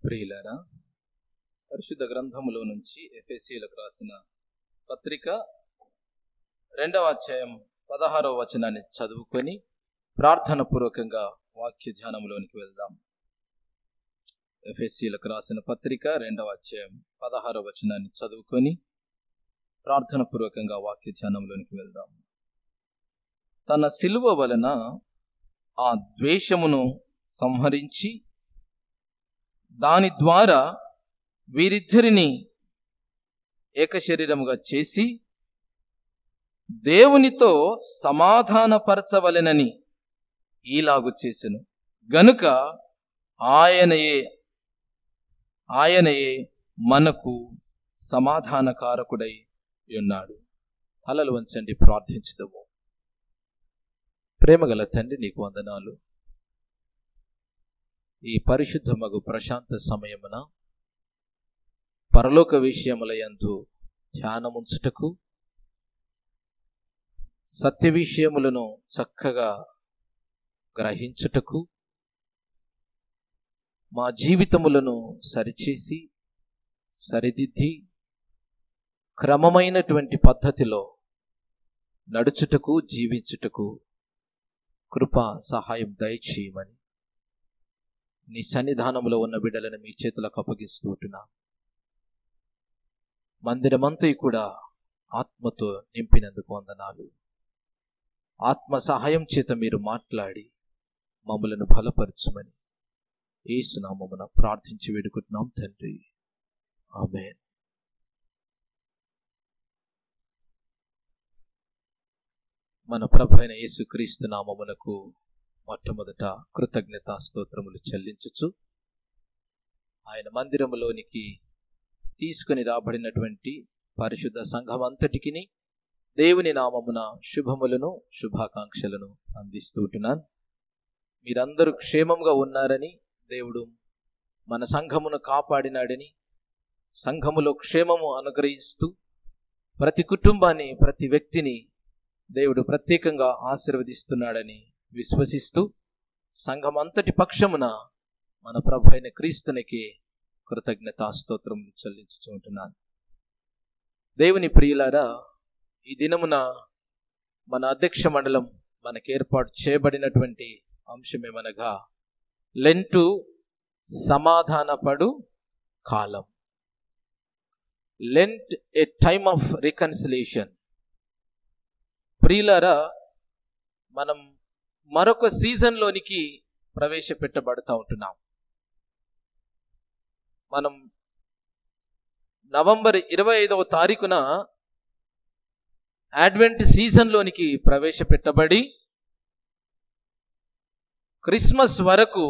ప్రియులారా, పరిశుద్ధ గ్రంథములో నుంచి ఎఫెసీయులకు రాసిన పత్రిక 2వ అధ్యాయం 16వ వచనాన్ని చదువుకొని ప్రార్థన పూర్వకంగా వాక్య ధ్యానంలోనికి వెళ్దాం. ఎఫెసీయులకు రాసిన పత్రిక 2వ అధ్యాయం 16వ వచనాన్ని చదువుకొని ప్రార్థన పూర్వకంగా వాక్య ధ్యానంలోనికి వెళ్దాం. తన సిలువ వలన ఆ ద్వేషమును సంహరించి దాని ద్వారా వీరిద్దరిని ఏకశరీరముగా చేసి దేవునితో సమాధానపరచవలెనని ఈలాగు చేసెను. గనుక ఆయనయే మనకు సమాధానకారకుడై ఉన్నాడు. తలలు వంచండి, ప్రార్థించుదాము. ప్రేమగల తండ్రి, నీకు వందనాలు. ఈ పరిశుద్ధమగు ప్రశాంత సమయమున పరలోక విషయముల యందు ధ్యానముంచుటకు, సత్య విషయములను చక్కగా గ్రహించుటకు, మా జీవితములను సరిచేసి సరిదిద్ది క్రమమైనటువంటి పద్ధతిలో నడుచుటకు, జీవించుటకు కృపా సహాయం దయచేయమని నీ సన్నిధానంలో ఉన్న బిడ్డలను మీ చేతులకు అప్పగిస్తూ ఉంటున్నా. మందిరమంతా కూడా ఆత్మతో నింపినందుకు వందనాలు. ఆత్మ సహాయం చేత మీరు మాట్లాడి మమ్మలను బలపరచమని యేసు నామమున ప్రార్థించి వేడుకుంటున్నాం తండ్రి, ఆమేన్. మన ప్రభువైన యేసుక్రీస్తు నామమునకు మొట్టమొదట కృతజ్ఞతా స్తోత్రములు చెల్లించుచు, ఆయన మందిరములోనికి తీసుకుని రాబడినటువంటి పరిశుద్ధ సంఘం అంతటికి దేవుని నామమున శుభములను శుభాకాంక్షలను అందిస్తూ ఉంటున్నాను. మీరందరూ క్షేమంగా ఉన్నారని, దేవుడు మన సంఘమును కాపాడినాడని, సంఘములో క్షేమము అనుగ్రహిస్తూ ప్రతి కుటుంబాన్ని, ప్రతి వ్యక్తిని దేవుడు ప్రత్యేకంగా ఆశీర్వదిస్తున్నాడని విశ్వసిస్తూ సంఘం అంతటి పక్షమున మన ప్రభు అయిన క్రీస్తునికి కృతజ్ఞతా స్తోత్రం చెల్లించుకుంటున్నాను. దేవుని ప్రియులారా, ఈ దినమున మన అధ్యక్ష మండలం మనకు ఏర్పాటు చేయబడినటువంటి అంశమేమనగా లెంటు సమాధానపడు కాలం. Lent a time of reconciliation. ప్రియులారా, మనం మరొక సీజన్లోనికి ప్రవేశపెట్టబడుతూ ఉంటున్నాం. మనం నవంబర్ 25వ తారీఖున అడ్వెంట్ సీజన్లోనికి ప్రవేశపెట్టబడి క్రిస్మస్ వరకు,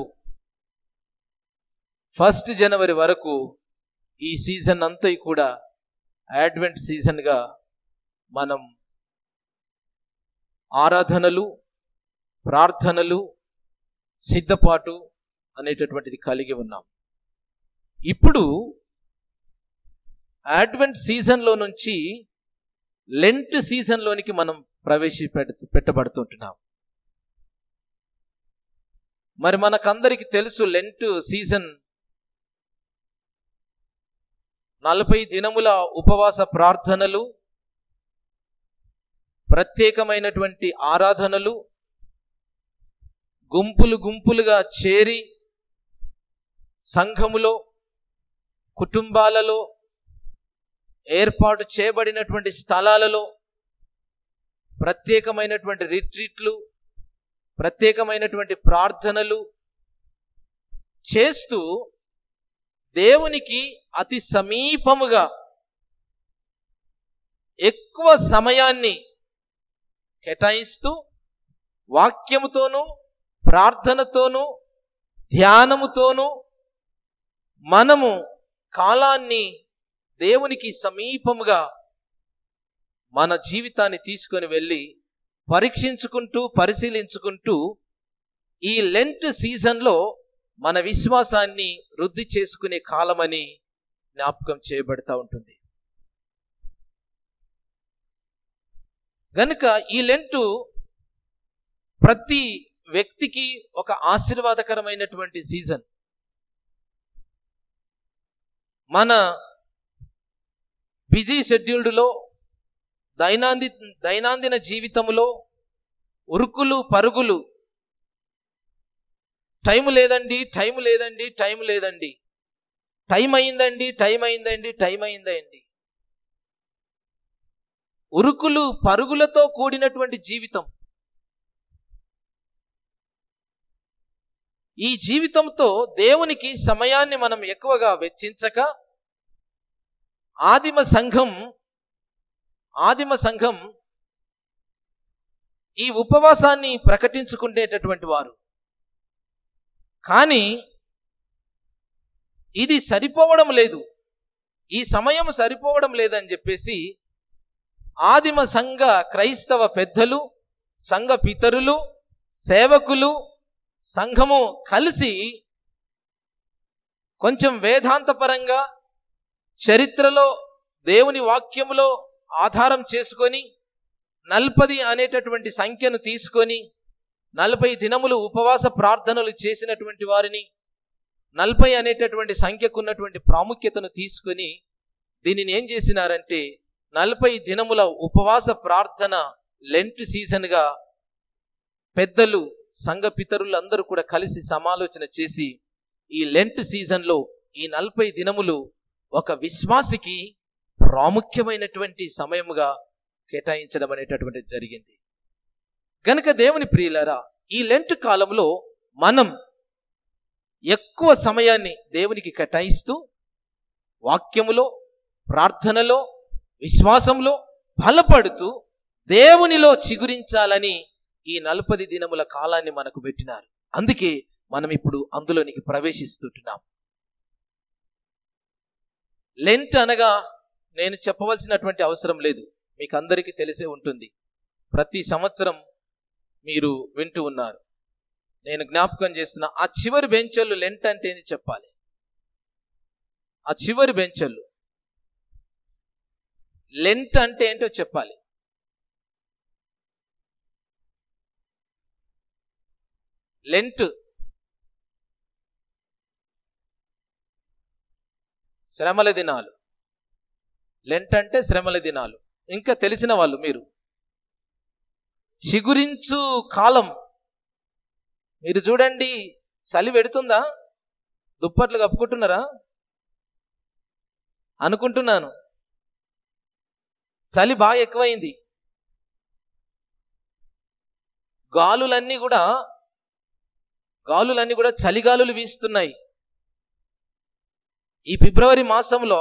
1 జనవరి వరకు ఈ సీజన్ అంతా కూడా అడ్వెంట్ సీజన్గా మనం ఆరాధనలు, ప్రార్థనలు, సిద్ధపాటు అనేటటువంటిది కలిగి ఉన్నాం. ఇప్పుడు అడ్వెంట్ సీజన్లో నుంచి లెంట్ సీజన్లోనికి మనం పెట్టబడుతుంటున్నాం. మరి మనకందరికి తెలుసు, లెంట్ సీజన్ 40 దినముల ఉపవాస ప్రార్థనలు, ప్రత్యేకమైనటువంటి ఆరాధనలు, గుంపులుగా చేరి సంఘములో, కుటుంబాలలో, ఏర్పాటు చేయబడినటువంటి స్థలాలలో ప్రత్యేకమైనటువంటి రిట్రీట్లు, ప్రత్యేకమైనటువంటి ప్రార్థనలు చేస్తూ దేవునికి అతి సమీపముగా ఎక్కువ సమయాన్ని కేటాయిస్తూ వాక్యముతోనూ, ప్రార్థనతోనూ, ధ్యానముతోనూ మనము కాలాన్ని దేవునికి సమీపముగా మన జీవితాన్ని తీసుకొని వెళ్ళి పరీక్షించుకుంటూ, పరిశీలించుకుంటూ ఈ లెంట్ సీజన్లో మన విశ్వాసాన్ని వృద్ధి చేసుకునే కాలమని జ్ఞాపకం చేయబడతా ఉంటుంది. గనుక ఈ లెంటు ప్రతి వ్యక్తికి ఒక ఆశీర్వాదకరమైనటువంటి సీజన్. మన బిజీ షెడ్యూల్డ్లో, దైనందిన జీవితంలో ఉరుకులు పరుగులు, టైం లేదండి, టైం లేదండి, టైం లేదండి, టైం అయిందండి, టైం అయిందండి, టైం అయిందండి, ఉరుకులు పరుగులతో కూడినటువంటి జీవితం. ఈ జీవితంతో దేవునికి సమయాన్ని మనం ఎక్కువగా వెచ్చించక, ఆదిమ సంఘం ఈ ఉపవాసాన్ని ప్రకటించుకునేటటువంటి వారు. కానీ ఇది సరిపోవడం లేదు, ఈ సమయం సరిపోవడం లేదని చెప్పేసి ఆదిమ సంఘ క్రైస్తవ పెద్దలు, సంఘ పితరులు, సేవకులు, సంఘము కలిసి కొంచెం వేదాంతపరంగా చరిత్రలో దేవుని వాక్యములో ఆధారం చేసుకొని 40 అనేటటువంటి సంఖ్యను తీసుకొని 40 దినములు ఉపవాస ప్రార్థనలు చేసినటువంటి వారిని, 40 అనేటటువంటి సంఖ్యకు ఉన్నటువంటి ప్రాముఖ్యతను తీసుకొని దీనిని ఏం చేసినారంటే 40 దినముల ఉపవాస ప్రార్థన లెంట్ సీజన్గా పెద్దలు, సంఘ పితరులు అందరూ కూడా కలిసి సమాలోచన చేసి ఈ లెంట్ సీజన్లో ఈ 40 దినములు ఒక విశ్వాసికి ప్రాముఖ్యమైనటువంటి సమయముగా కేటాయించడం అనేటటువంటి జరిగింది. గనుక దేవుని ప్రియులారా, ఈ లెంట్ కాలంలో మనం ఎక్కువ సమయాన్ని దేవునికి కేటాయిస్తూ వాక్యములో, ప్రార్థనలో, విశ్వాసంలో బలపడుతూ దేవునిలో చిగురించాలని ఈ 40 దినముల కాలాన్ని మనకు పెట్టినారు. అందుకే మనం ఇప్పుడు అందులోనికి ప్రవేశిస్తుంటున్నాం. లెంట్ అనగా నేను చెప్పవలసినటువంటి అవసరం లేదు, మీకు అందరికీ తెలిసే ఉంటుంది. ప్రతి సంవత్సరం మీరు వింటూ ఉన్నారు. నేను జ్ఞాపకం చేస్తున్నా, ఆ చివరి బెంచర్లు లెంట్ అంటే ఏంది చెప్పాలి. ఆ చివరి బెంచర్లు లెంట్ అంటే ఏంటో చెప్పాలి. లెంట్ శ్రమల దినాలు. లెంట్ అంటే శ్రమల దినాలు. ఇంకా తెలిసిన వాళ్ళు మీరు, చిగురించు కాలం. మీరు చూడండి, చలి పెడుతుందా? దుప్పట్లు కప్పుకుంటున్నారా? అనుకుంటున్నాను. చలి బాగా ఎక్కువైంది. గాలులన్నీ కూడా చలిగాలులు వీస్తున్నాయి. ఈ ఫిబ్రవరి మాసంలో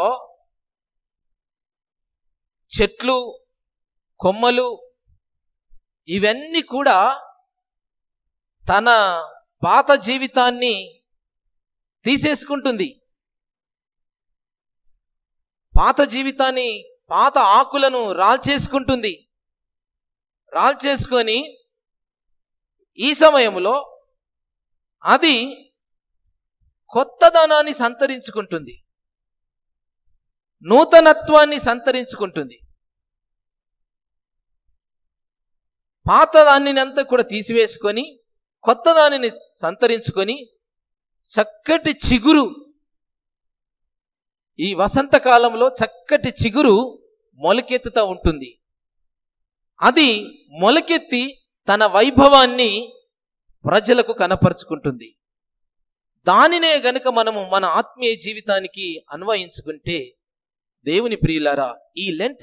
చెట్లు, కొమ్మలు ఇవన్నీ కూడా తన పాత జీవితాన్ని తీసేసుకుంటుంది. పాత జీవితాన్ని, పాత ఆకులను రాల్చేసుకుంటుంది. రాల్చేసుకొని ఈ సమయంలో అది కొత్తదనాన్ని సంతరించుకుంటుంది, నూతనత్వాన్ని సంతరించుకుంటుంది. పాత దానిని అంతా కూడా తీసివేసుకొని కొత్త దానిని సంతరించుకొని చక్కటి చిగురు, ఈ వసంతకాలంలో చక్కటి చిగురు మొలకెత్తుతూ ఉంటుంది. అది మొలకెత్తి తన వైభవాన్ని ప్రజలకు కనపరుచుకుంటుంది. దానినే గనుక మనము మన ఆత్మీయ జీవితానికి అన్వయించుకుంటే, దేవుని ప్రియులారా, ఈ లెంట్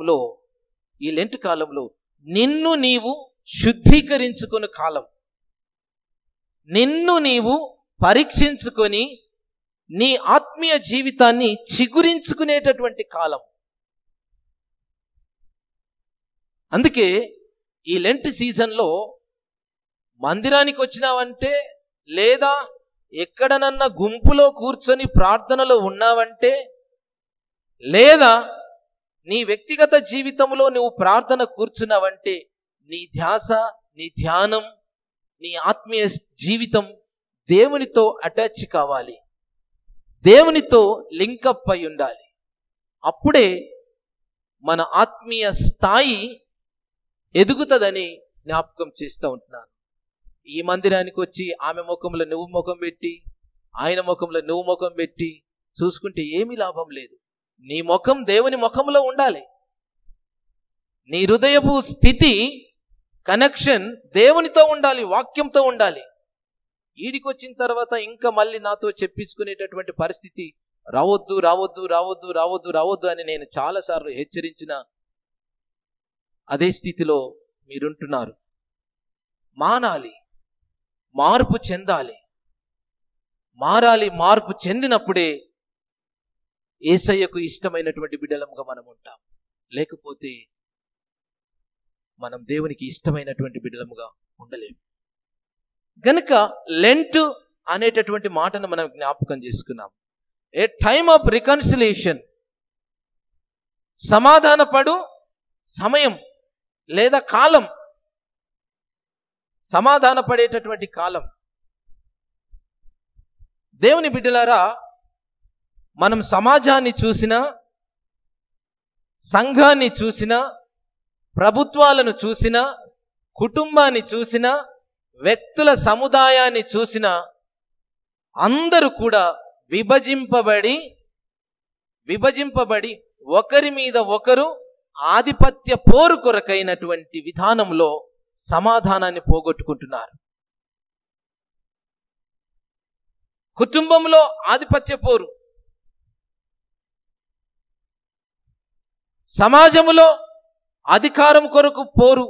కాలంలో నిన్ను నీవు శుద్ధీకరించుకునే కాలం, నిన్ను నీవు పరీక్షించుకొని నీ ఆత్మీయ జీవితాన్ని చిగురించుకునేటటువంటి కాలం. అందుకే ఈ లెంట్ సీజన్లో మందిరానికి వచ్చినావంటే, లేదా ఎక్కడనన్నా గుంపులో కూర్చొని ప్రార్థనలో ఉన్నావంటే, లేదా నీ వ్యక్తిగత జీవితంలో నువ్వు ప్రార్థన కూర్చున్నావంటే, నీ ధ్యాస, నీ ధ్యానం, నీ ఆత్మీయ జీవితం దేవునితో అటాచ్ కావాలి, దేవునితో లింకప్ అయి ఉండాలి. అప్పుడే మన ఆత్మీయ స్థాయి ఎదుగుతుందని జ్ఞాపకం చేస్తూ ఉంటున్నాను. ఈ మందిరానికి వచ్చి ఆమె ముఖంలో నువ్వు ముఖం పెట్టి, ఆయన ముఖంలో నువ్వు ముఖం పెట్టి చూసుకుంటే ఏమీ లాభం లేదు. నీ ముఖం దేవుని ముఖంలో ఉండాలి. నీ హృదయపు స్థితి, కనెక్షన్ దేవునితో ఉండాలి, వాక్యంతో ఉండాలి. ఈడికి వచ్చిన తర్వాత ఇంకా మళ్ళీ నాతో చెప్పించుకునేటటువంటి పరిస్థితి రావద్దు రావద్దు రావద్దు రావద్దు రావద్దు అని నేను చాలాసార్లు హెచ్చరించిన అదే స్థితిలో మీరుంటున్నారు. మానాలి, మార్పు చెందాలి. మారాలి. మార్పు చెందినప్పుడే యేసయ్యకు ఇష్టమైనటువంటి బిడ్డలముగా మనం ఉంటాం. లేకపోతే మనం దేవునికి ఇష్టమైనటువంటి బిడ్డలముగా ఉండలేము. గనుక లెంట్ అనేటటువంటి మాటను మనం జ్ఞాపకం చేసుకున్నాం. ఏ టైమ్ ఆఫ్ రికన్సిలియేషన్, సమాధానపడు సమయం లేదా కాలం, సమాధానపడేటటువంటి కాలం. దేవుని బిడ్డలారా, మనం సమాజాన్ని చూసినా, సంఘాన్ని చూసినా, ప్రభుత్వాలను చూసినా, కుటుంబాన్ని చూసినా, వ్యక్తుల సముదాయాన్ని చూసినా, అందరూ కూడా విభజింపబడి ఒకరి మీద ఒకరు ఆధిపత్య పోరు కొరకైనటువంటి విధానంలో సమాధానాన్ని పోగొట్టుకుంటున్నారు. కుటుంబంలో ఆధిపత్య పోరు, సమాజంలో అధికారం కొరకు పోరు.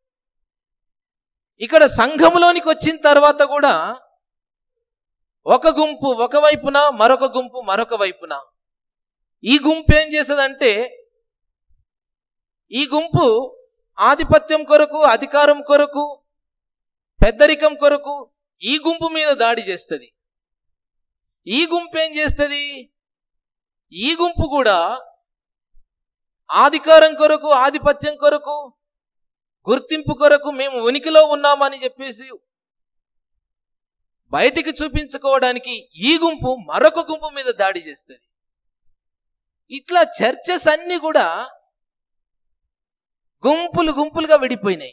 ఇక్కడ సంఘంలోనికి వచ్చిన తర్వాత కూడా ఒక గుంపు ఒక వైపున, మరొక గుంపు మరొక వైపున. ఈ గుంపు ఏం చేస్తుందంటే, ఈ గుంపు ఆధిపత్యం కొరకు, అధికారం కొరకు, పెద్దరికం కొరకు ఈ గుంపు మీద దాడి చేస్తుంది. ఈ గుంపు ఏం చేస్తుంది, ఈ గుంపు కూడా అధికారం కొరకు, ఆధిపత్యం కొరకు, గుర్తింపు కొరకు మేము ఉనికిలో ఉన్నామని చెప్పేసి బయటికి చూపించుకోవడానికి ఈ గుంపు మరొక గుంపు మీద దాడి చేస్తుంది. ఇట్లా చర్చెస్ అన్ని కూడా గుంపులుగా విడిపోయినాయి.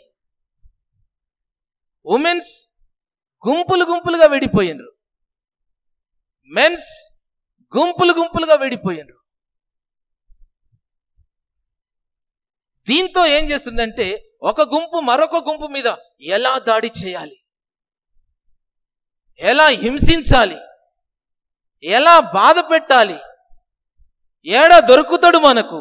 ఉమెన్స్ గుంపులుగా విడిపోయినరు, మెన్స్ గుంపులుగా విడిపోయినరు. దీంతో ఏం చేస్తుందంటే, ఒక గుంపు మరొక గుంపు మీద ఎలా దాడి చేయాలి, ఎలా హింసించాలి, ఎలా బాధ పెట్టాలి, ఏడ దొరుకుతాడు మనకు,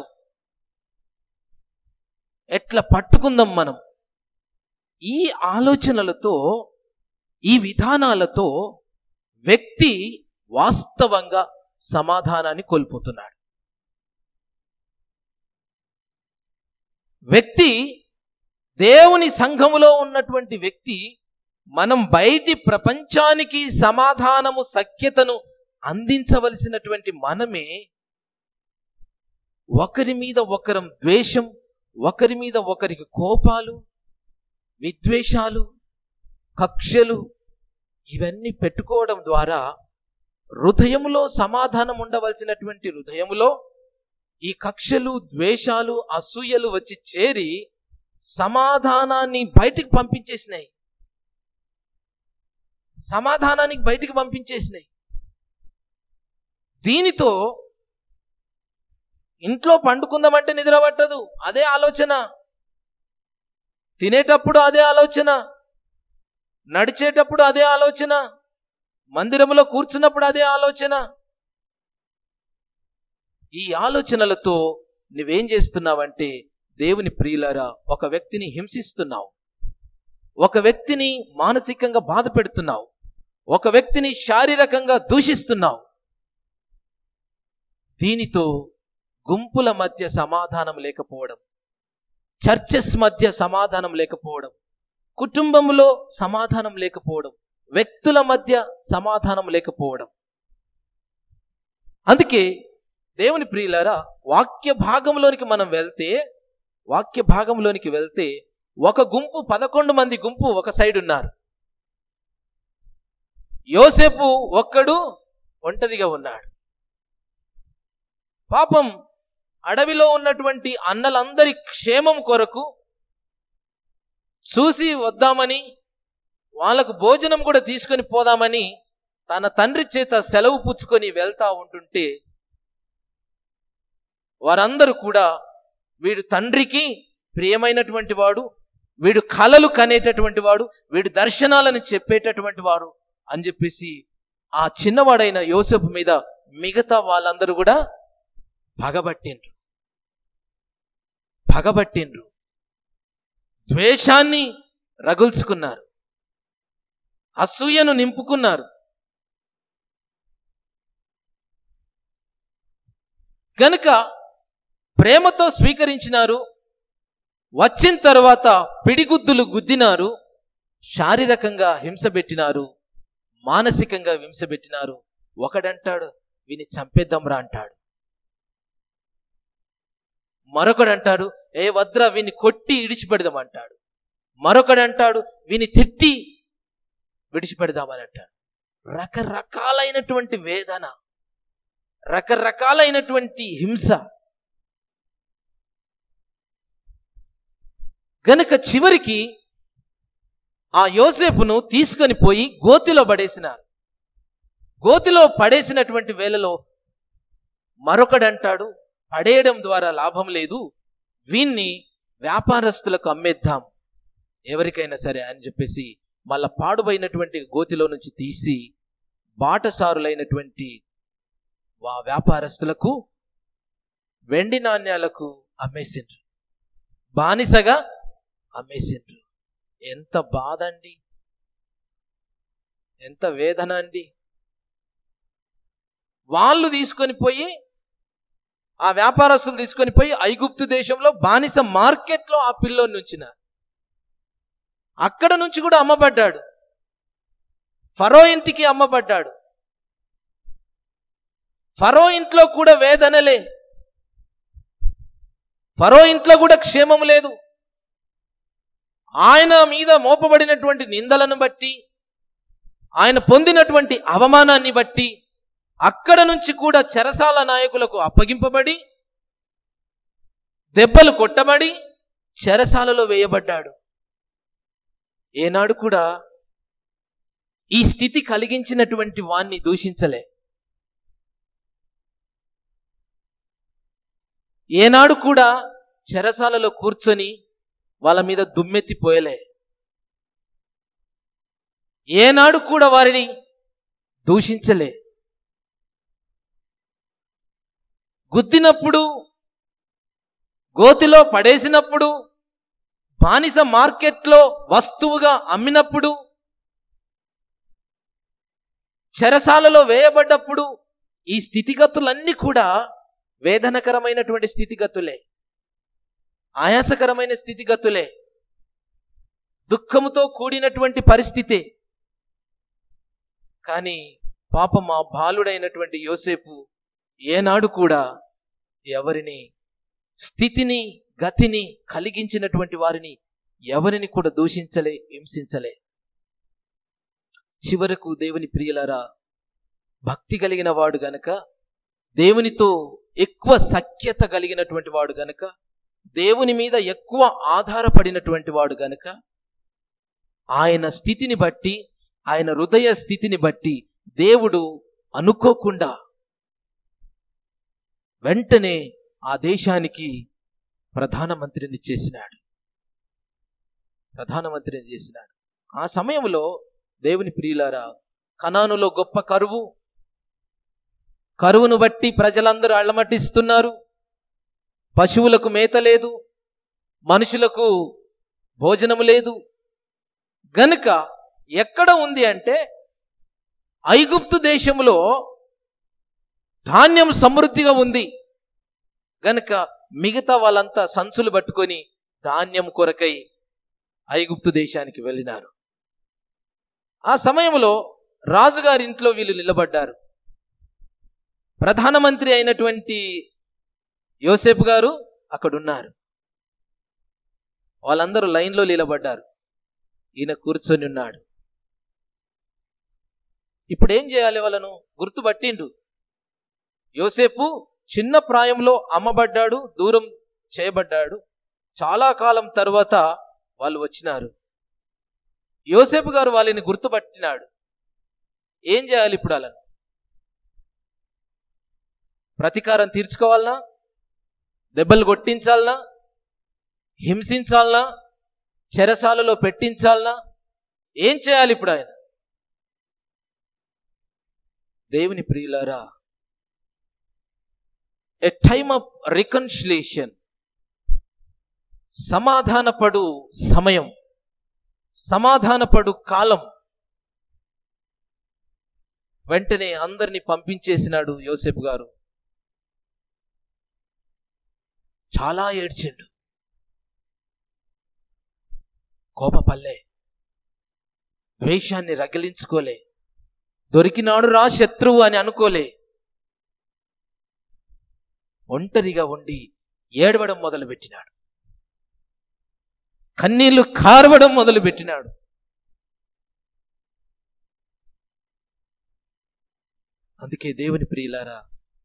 ఎట్లా పట్టుకుందాం మనం, ఈ ఆలోచనలతో, ఈ విధానాలతో వ్యక్తి వాస్తవంగా సమాధానాన్ని కోల్పోతున్నాడు. వ్యక్తి, దేవుని సంఘములో ఉన్నటువంటి వ్యక్తి, మనం బయటి ప్రపంచానికి సమాధానము, సఖ్యతను అందించవలసినటువంటి మనమే ఒకరి మీద ఒకరం ద్వేషం, ఒకరి మీద ఒకరికి కోపాలు, విద్వేషాలు, కక్షలు ఇవన్నీ పెట్టుకోవడం ద్వారా హృదయములో సమాధానం ఉండవలసినటువంటి హృదయములో ఈ కక్షలు, ద్వేషాలు, అసూయలు వచ్చి చేరి సమాధానాన్ని బయటికి పంపించేసినాయి. దీనితో ఇంట్లో పండుకుందామంటే నిద్ర పట్టదు, అదే ఆలోచన. తినేటప్పుడు అదే ఆలోచన, నడిచేటప్పుడు అదే ఆలోచన, మందిరంలో కూర్చున్నప్పుడు అదే ఆలోచన. ఈ ఆలోచనలతో నువ్వేం చేస్తున్నావంటే, దేవుని ప్రియులారా, ఒక వ్యక్తిని హింసిస్తున్నావు, ఒక వ్యక్తిని మానసికంగా బాధ పెడుతున్నావు, ఒక వ్యక్తిని శారీరకంగా దూషిస్తున్నావు. దీనితో గుంపుల మధ్య సమాధానం లేకపోవడం, చర్చెస్ మధ్య సమాధానం లేకపోవడం, కుటుంబంలో సమాధానం లేకపోవడం, వ్యక్తుల మధ్య సమాధానం లేకపోవడం. అందుకే దేవుని ప్రియులారా, వాక్య భాగంలోనికి వెళ్తే ఒక గుంపు, 11 మంది గుంపు ఒక సైడ్ ఉన్నారు. యోసేపు ఒక్కడు ఒంటరిగా ఉన్నాడు. పాపం అడవిలో ఉన్నటువంటి అన్నలందరి క్షేమం కొరకు చూసి వద్దామని, వాళ్ళకు భోజనం కూడా తీసుకొని పోదామని తన తండ్రి చేత సెలవు పుచ్చుకొని వెళ్తా ఉంటుంటే వారందరూ కూడా వీడు తండ్రికి ప్రియమైనటువంటి వాడు, వీడు కలలు కనేటటువంటి వాడు, వీడు దర్శనాలను చెప్పేటటువంటి వాడు అని చెప్పేసి ఆ చిన్నవాడైన యోసేపు మీద మిగతా వాళ్ళందరూ కూడా పగబట్టిండ్రు, ద్వేషాన్ని రగుల్చుకున్నారు, అసూయను నింపుకున్నారు. గనుక ప్రేమతో స్వీకరించినారు. వచ్చిన తర్వాత పిడిగుద్దులు గుద్దినారు, శారీరకంగా హింస పెట్టినారు, మానసికంగా హింస పెట్టినారు. ఒకడంటాడు వీని చంపేద్దాంరా అంటాడు, మరొకడంటాడు ఏ వద్రా వీని కొట్టి ఇడిచిపెడదామంటాడు, మరొకడంటాడు వీని తిట్టి విడిచిపెడదామని అంటాడు. రకరకాలైనటువంటి వేదన, రకరకాలైనటువంటి హింస. గనుక చివరికి ఆ యోసేపును తీసుకొని పోయి గోతిలో పడేసినారు. గోతిలో పడేసినటువంటి వేళలో మరొకడంటాడు పడేయడం ద్వారా లాభం లేదు, వీన్ని వ్యాపారస్తులకు అమ్మేద్దాం ఎవరికైనా సరే అని చెప్పేసి మళ్ళా పాడుబడినటువంటి గోతిలో నుంచి తీసి బాటసారులైనటువంటి వ్యాపారస్తులకు వెండి నాణ్యాలకు అమ్మేసిండ్రు, బానిసగా అమ్మేసిండ్రు. ఎంత బాధ అండి, ఎంత వేదన అండి. వాళ్ళు తీసుకొని పోయి, ఆ వ్యాపారస్తులు తీసుకొని పోయి ఐగుప్తు దేశంలో బానిస మార్కెట్లో ఆ పిల్లోని నుంచినారు. అక్కడ నుంచి కూడా అమ్మబడ్డాడు, ఫరో ఇంటికి అమ్మబడ్డాడు. ఫరో ఇంట్లో కూడా వేదనలే, ఫరో ఇంట్లో కూడా క్షేమం లేదు. ఆయన మీద మోపబడినటువంటి నిందలను బట్టి, ఆయన పొందినటువంటి అవమానాన్ని బట్టి అక్కడ నుంచి కూడా చెరసాల నాయకులకు అప్పగింపబడి, దెబ్బలు కొట్టబడి చెరసాలలో వేయబడ్డాడు. ఏనాడు కూడా ఈ స్థితి కలిగించినటువంటి వాణ్ణి దూషించలే, ఏనాడు కూడా చెరసాలలో కూర్చొని వాళ్ళ మీద దుమ్మెత్తిపోయలే, ఏనాడు కూడా వారిని దూషించలే. గుద్దినప్పుడు, గోతిలో పడేసినప్పుడు, బానిస మార్కెట్లో వస్తువుగా అమ్మినప్పుడు, చెరసాలలో వేయబడ్డప్పుడు ఈ స్థితిగతులన్నీ కూడా వేదనకరమైనటువంటి స్థితిగతులే, ఆయాసకరమైన స్థితిగతులే, దుఃఖముతో కూడినటువంటి పరిస్థితే. కానీ పాపం ఆ బాలుడైనటువంటి యోసేపు ఏనాడు కూడా ఎవరిని, స్థితిని గతిని కలిగించినటువంటి వారిని ఎవరిని కూడా దూషించలే, హింసించలే. చివరకు దేవుని ప్రియులారా, భక్తి కలిగిన వాడు గనక, దేవునితో ఎక్కువ సఖ్యత కలిగినటువంటి వాడు గనక, దేవుని మీద ఎక్కువ ఆధారపడినటువంటి వాడు గనక, ఆయన స్థితిని బట్టి, ఆయన హృదయ స్థితిని బట్టి దేవుడు అనుకోకుండా వెంటనే ఆ దేశానికి ప్రధానమంత్రిని చేసినాడు. ఆ సమయంలో దేవుని ప్రియులారా, కనానులో గొప్ప కరువును బట్టి ప్రజలందరూ అళ్ళమటిస్తున్నారు. పశువులకు మేత లేదు, మనుషులకు భోజనము లేదు. గనుక ఎక్కడ ఉంది అంటే ఐగుప్తు దేశంలో ధాన్యం సమృద్ధిగా ఉంది గనుక మిగతా వాళ్ళంతా సంచులు పట్టుకొని ధాన్యం కొరకై ఐగుప్తు దేశానికి వెళ్ళినారు. ఆ సమయంలో రాజుగారి ఇంట్లో వీళ్ళు నిలబడ్డారు. ప్రధానమంత్రి అయినటువంటి యోసేపు గారు అక్కడున్నారు. వాళ్ళందరూ లైన్లో నిలబడ్డారు, ఈయన కూర్చొని ఉన్నాడు. ఇప్పుడు ఏం చేయాలి? వాళ్ళను గుర్తుపట్టిండు. యోసేపు చిన్న ప్రాయంలో అమ్మబడ్డాడు, దూరం చేయబడ్డాడు. చాలా కాలం తర్వాత వాళ్ళు వచ్చినారు. యోసేపు గారు వాళ్ళని గుర్తుపట్టినాడు. ఏం చేయాలి ఇప్పుడు? అలా ప్రతీకారం తీర్చుకోవాలనా? దెబ్బలు కొట్టించాలనా? హింసించాలనా? చెరసాలలో పెట్టించాలనా? ఏం చేయాలి ఇప్పుడు ఆయన? దేవుని ప్రియులారా, ఎ టైమ్ ఆఫ్ రికన్సిలియేషన్, సమాధానపడు సమయం, సమాధానపడు కాలం. వెంటనే అందరినీ పంపించేసినాడు యోసేపు గారు. చాలా ఏడ్చిండు, కోపపల్లే, ద్వేషాన్ని రగిలించుకోలే, దొరికినాడు రా శత్రువు అని అనుకోలే. ఒంటరిగా ఉండి ఏడవడం మొదలుపెట్టినాడు, కన్నీళ్లు కార్వడం మొదలుపెట్టినాడు. అందుకే దేవుని ప్రియులారా,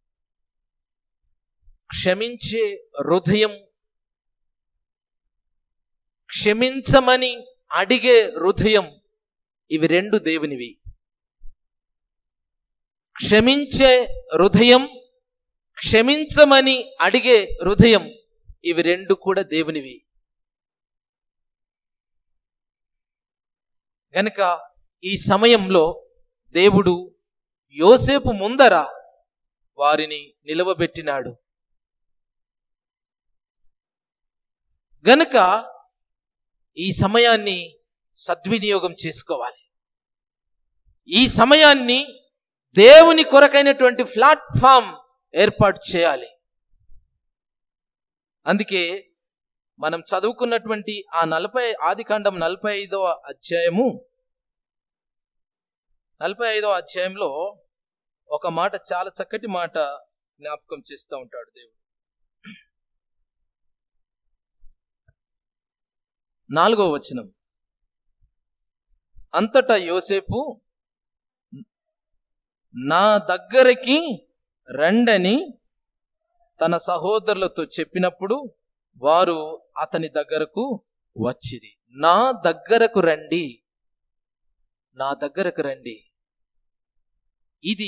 క్షమించే హృదయం, క్షమించమని అడిగే హృదయం, ఇవి రెండు దేవునివి. క్షమించే హృదయం, క్షమించమని అడిగే హృదయం, ఇవి రెండు కూడా దేవునివి. గనుక ఈ సమయంలో దేవుడు యోసేపు ముందర వారిని నిలవబెట్టినాడు. గనుక ఈ సమయాన్ని సద్వినియోగం చేసుకోవాలి. ఈ సమయాన్ని దేవుని కొరకైనటువంటి ప్లాట్ఫామ్ ఏర్పాటు చేయాలి. అందుకే మనం చదువుకున్నటువంటి ఆ ఆదికాండం 45వ అధ్యాయము, 45వ అధ్యాయంలో ఒక మాట, చాలా చక్కటి మాట జ్ఞాపకం చేస్తూ ఉంటాడు దేవుడు. 4వ వచనం, అంతటా యోసేపు నా దగ్గరికి రండని తన సహోదరులతో చెప్పినప్పుడు వారు అతని దగ్గరకు వచ్చిరి. నా దగ్గరకు రండి, నా దగ్గరకు రండి. ఇది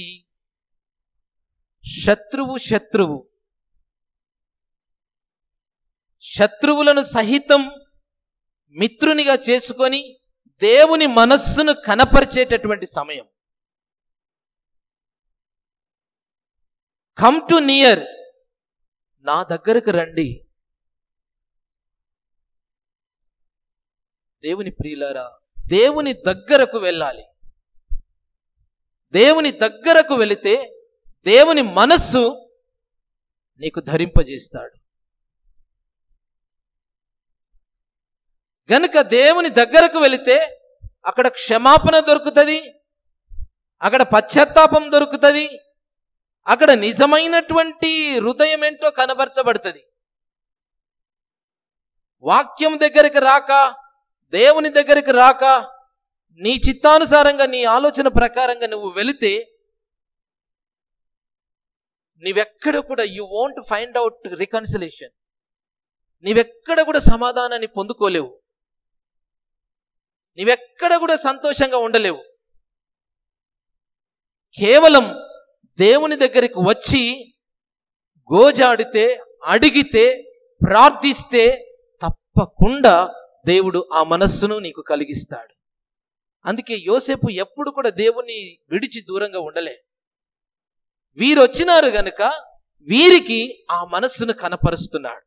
శత్రువులను సహితం మిత్రునిగా చేసుకొని దేవుని మనస్సును కనపరిచేటటువంటి సమయం. కమ్ టు నియర్, నా దగ్గరకు రండి. దేవుని ప్రియులారా, దేవుని దగ్గరకు వెళ్ళాలి. దేవుని దగ్గరకు వెళితే దేవుని మనస్సు నీకు ధరింపజేస్తాడు. గనుక దేవుని దగ్గరకు వెళితే అక్కడ క్షమాపణ దొరుకుతుంది, అక్కడ పశ్చాత్తాపం దొరుకుతుంది, అక్కడ నిజమైనటువంటి హృదయం ఏంటో కనబరచబడుతుంది. వాక్యం దగ్గరికి రాక, దేవుని దగ్గరికి రాక, నీ చిత్తానుసారంగా, నీ ఆలోచన ప్రకారంగా నువ్వు వెళితే నీవెక్కడ కూడా you won't find out reconciliation. నీవెక్కడ కూడా సమాధానాన్ని పొందుకోలేవు, నీవెక్కడ కూడా సంతోషంగా ఉండలేవు. కేవలం దేవుని దగ్గరికి వచ్చి గోజాడితే, అడిగితే, ప్రార్థిస్తే తప్పకుండా దేవుడు ఆ మనస్సును నీకు కలిగిస్తాడు. అందుకే యోసేపు ఎప్పుడు కూడా దేవుని విడిచి దూరంగా ఉండలే. వీరు వచ్చినారు గనుక వీరికి ఆ మనస్సును కనపరుస్తున్నాడు.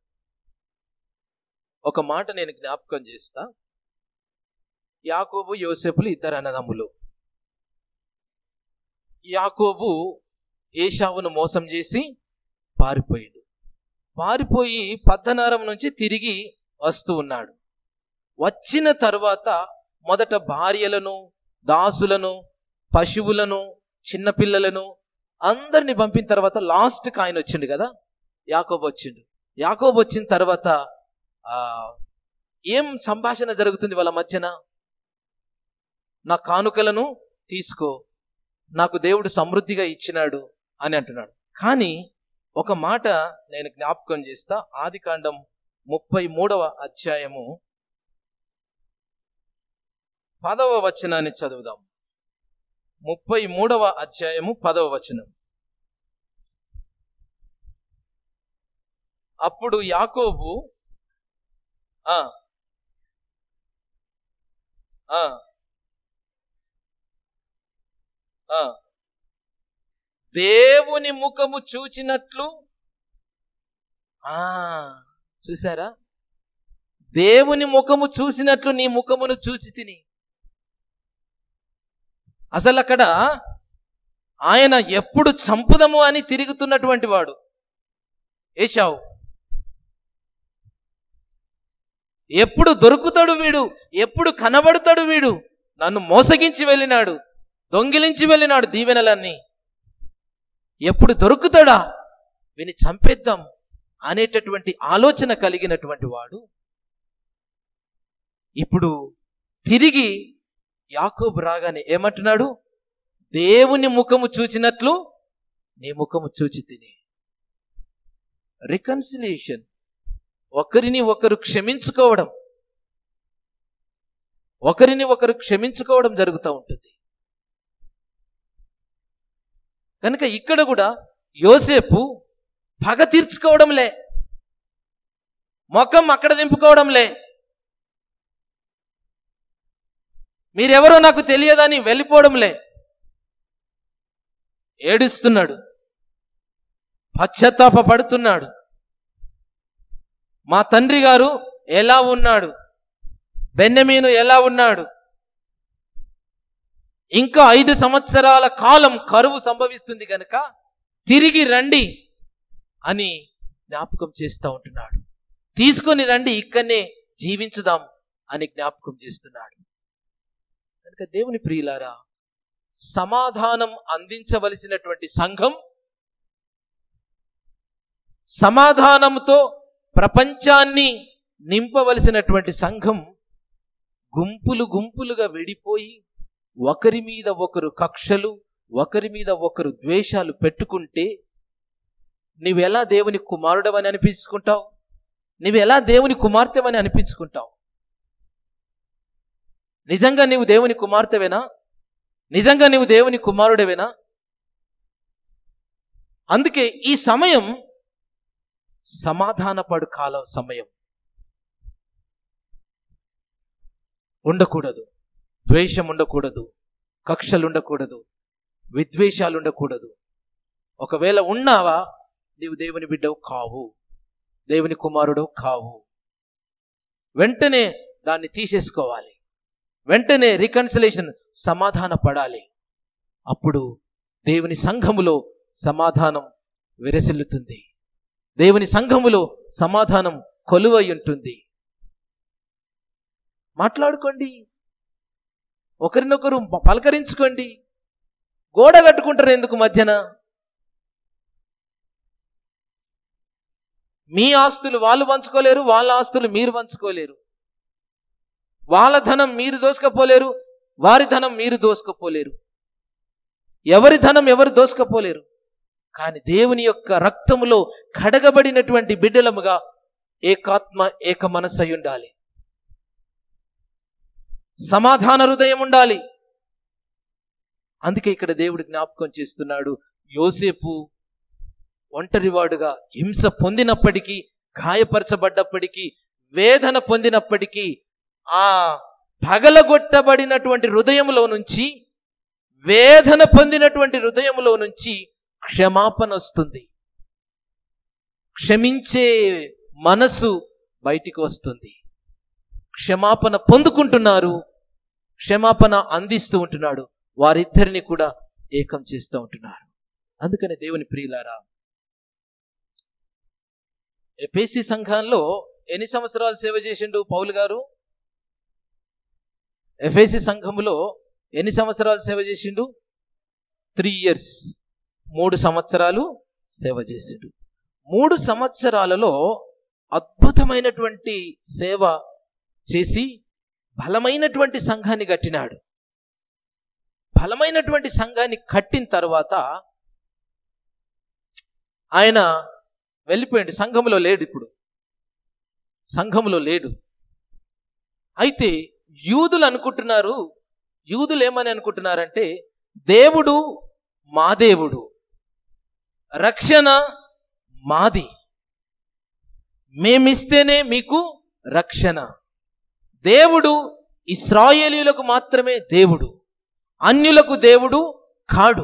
ఒక మాట నేను జ్ఞాపకం చేస్తా. యాకోబు యోసేపులు ఇద్దరు అన్నదమ్ములు. యాకోబు ఏశావును మోసం చేసి పారిపోయి పద్దనారం నుంచి తిరిగి వస్తూ ఉన్నాడు. వచ్చిన తరువాత మొదట భార్యలను, దాసులను, పశువులను, చిన్నపిల్లలను అందరిని పంపిన తర్వాత లాస్ట్కి ఆయన వచ్చిండు కదా, యాకోబు వచ్చిండు. యాకోబు వచ్చిన తర్వాత ఏం సంభాషణ జరుగుతుంది వాళ్ళ మధ్యన? నా కానుకలను తీసుకో, నాకు దేవుడు సమృద్ధిగా ఇచ్చినాడు అని అంటున్నాడు. కానీ ఒక మాట నేను జ్ఞాపకం చేస్తా. ఆదికాండం 33వ అధ్యాయము 10వ వచనాన్ని చదువుదాం. 33వ అధ్యాయము 10వ వచనం. అప్పుడు యాకోబు దేవుని ముఖము చూచినట్లు, చూసారా, దేవుని ముఖము చూసినట్లు నీ ముఖమును చూసి తిని. అసలు అక్కడ ఆయన ఎప్పుడు చంపుదము అని తిరుగుతున్నటువంటి వాడు ఏశావు. ఎప్పుడు దొరుకుతాడు వీడు, ఎప్పుడు కనబడతాడు వీడు, నన్ను మోసగించి వెళ్ళినాడు, దొంగిలించి వెళ్ళినాడు దీవెనలన్నీ, ఎప్పుడు దొరుకుతాడా వీని చంపేద్దాం అనేటటువంటి ఆలోచన కలిగినటువంటి వాడు ఇప్పుడు తిరిగి యాకోబు రాగానే ఏమంటున్నాడు? దేవుని ముఖము చూచినట్లు నీ ముఖము చూచి తిని. రికన్సిలియేషన్, ఒకరిని ఒకరు క్షమించుకోవడం, ఒకరిని ఒకరు క్షమించుకోవడం జరుగుతూ ఉంటుంది. కనుక ఇక్కడ కూడా యోసేపు పగ తీర్చుకోవడంలే, ముఖం అక్కడ దింపుకోవడంలే, మీరెవరో నాకు తెలియదని వెళ్ళిపోవడంలే, ఏడుస్తున్నాడు, పశ్చాత్తాప పడుతున్నాడు. మా తండ్రి గారు ఎలా ఉన్నాడు, బెన్యమీను ఎలా ఉన్నాడు, ఇంకా 5 సంవత్సరాల కాలం కరువు సంభవిస్తుంది కనుక తిరిగి రండి అని జ్ఞాపకం చేస్తూ ఉంటున్నాడు. తీసుకొని రండి, ఇక్కడనే జీవించుదాం అని జ్ఞాపకం చేస్తున్నాడు. కనుక దేవుని ప్రియులారా, సమాధానం అందించవలసినటువంటి సంఘం, సమాధానంతో ప్రపంచాన్ని నింపవలసినటువంటి సంఘం గుంపులు గుంపులుగా విడిపోయి ఒకరి మీద ఒకరు కక్షలు, ఒకరి మీద ఒకరు ద్వేషాలు పెట్టుకుంటే నువ్వెలా దేవుని కుమారుడవని అనిపించుకుంటావు? నువ్వెలా దేవుని కుమార్తెవని అనిపించుకుంటావు? నిజంగా నీవు దేవుని కుమార్తెవేనా? నిజంగా నీవు దేవుని కుమారుడవేనా? అందుకే ఈ సమయం సమాధానపడు కాలం సమయం. ఉండకూడదు, ద్వేషం ఉండకూడదు, కక్షలు ఉండకూడదు, విద్వేషాలు ఉండకూడదు. ఒకవేళ ఉన్నావా, నీవు దేవుని బిడ్డవు కావు, దేవుని కుమారుడవు కావు. వెంటనే దాన్ని తీసేసుకోవాలి, వెంటనే రికన్సిలేషన్, సమాధాన పడాలి. అప్పుడు దేవుని సంఘములో సమాధానం విరసిల్లుతుంది, దేవుని సంఘములో సమాధానం కొలువై ఉంటుంది. మాట్లాడుకోండి, ఒకరినొకరు పలకరించుకోండి. గోడ కట్టుకుంటారు ఎందుకు మధ్యన? మీ ఆస్తులు వాళ్ళు పంచుకోలేరు, వాళ్ళ ఆస్తులు మీరు పంచుకోలేరు. వాళ్ళ ధనం మీరు దోసుకపోలేరు, వారి ధనం మీరు దోసుకపోలేరు. ఎవరి ధనం ఎవరు దోసుకపోలేరు. కానీ దేవుని యొక్క రక్తములో కడగబడినటువంటి బిడ్డలముగా ఏకాత్మ ఏక మనస్సై ఉండాలి, సమాధాన హృదయం ఉండాలి. అందుకే ఇక్కడ దేవుడు జ్ఞాపకం చేస్తున్నాడు, యోసేపు ఒంటరివాడుగా హింస పొందినప్పటికీ, గాయపరచబడ్డప్పటికీ, వేదన పొందినప్పటికీ, ఆ పగలగొట్టబడినటువంటి హృదయంలో నుంచి, వేదన పొందినటువంటి హృదయంలో నుంచి క్షమాపణ వస్తుంది, క్షమించే మనసు బయటికి వస్తుంది. క్షమాపణ పొందుకుంటున్నారు, క్షమాపణ అందిస్తూ ఉంటున్నాడు, వారిద్దరిని కూడా ఏకం చేస్తూ ఉంటున్నారు. అందుకని దేవుని ప్రియులారా, ఎఫెసీ సంఘంలో ఎన్ని సంవత్సరాలు సేవ చేసిండు పౌలు గారు? ఎఫెసీ సంఘములో ఎన్ని సంవత్సరాలు సేవ చేసిండు? 3 years, 3 సంవత్సరాలు సేవ చేసిండు. 3 సంవత్సరాలలో అద్భుతమైనటువంటి సేవ చేసి బలమైనటువంటి సంఘాన్ని కట్టినాడు. బలమైనటువంటి సంఘాన్ని కట్టిన తర్వాత ఆయన వెళ్ళిపోయాడు, సంఘములో లేడు. ఇప్పుడు సంఘములో లేడు. అయితే యూదులు అనుకుంటున్నారు, యూదులు ఏమని అనుకుంటున్నారంటే, దేవుడు మా దేవుడు, రక్షణ మాది, మేమిస్తేనే మీకు రక్షణ. దేవుడు ఇశ్రాయేలీయులకు మాత్రమే దేవుడు, అన్యులకు దేవుడు కాడు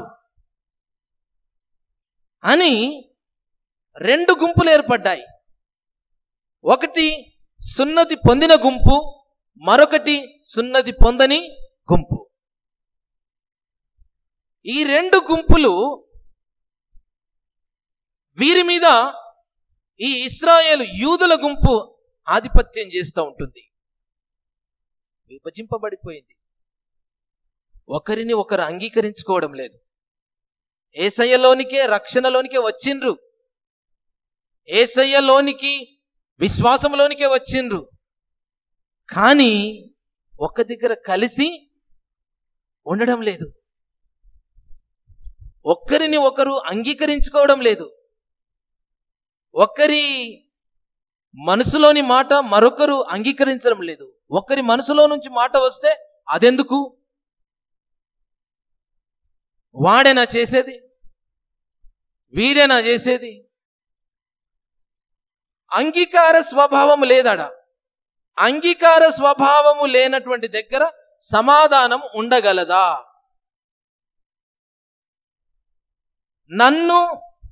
అని రెండు గుంపులు ఏర్పడ్డాయి. ఒకటి సున్నతి పొందిన గుంపు, మరొకటి సున్నతి పొందని గుంపు. ఈ రెండు గుంపులు వీరి మీద ఈ ఇశ్రాయేలు యూదుల గుంపు ఆధిపత్యం చేస్తూ ఉంటుంది. విభజింపబడిపోయింది. ఒకరిని ఒకరు అంగీకరించుకోవడం లేదు. యేసయ్యలోనికే, రక్షణలోనికే వచ్చిండ్రు, యేసయ్యలోనికి విశ్వాసంలోనికే వచ్చిండ్రు, కానీ ఒక దగ్గర కలిసి ఉండడం లేదు. ఒక్కరిని ఒకరు అంగీకరించుకోవడం లేదు. ఒకరి మనసులోని మాట మరొకరు అంగీకరించడం లేదు. ఒకరి మనసులో నుంచి మాట వస్తే అదెందుకు, వాడేనా చేసేది, వీడేనా చేసేది. అంగీకార స్వభావము లేదడా. అంగీకార స్వభావము లేనటువంటి దగ్గర సమాధానం ఉండగలదా? నన్ను